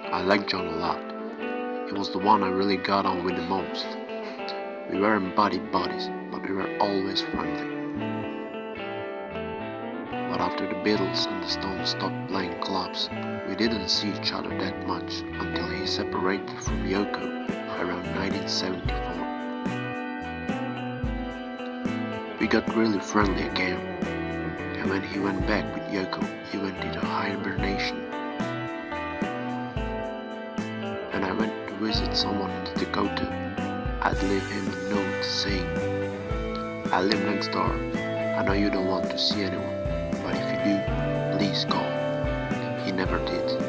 I liked John a lot. He was the one I really got on with the most. We weren't buddies, but we were always friendly. But after the Beatles and the Stones stopped playing clubs, we didn't see each other that much until he separated from Yoko around 1974. We got really friendly again, and when he went back with Yoko, he went into hibernation. When I went to visit someone in Dakota, I'd leave him a note saying, "I live next door. I know you don't want to see anyone, but if you do, please call." He never did.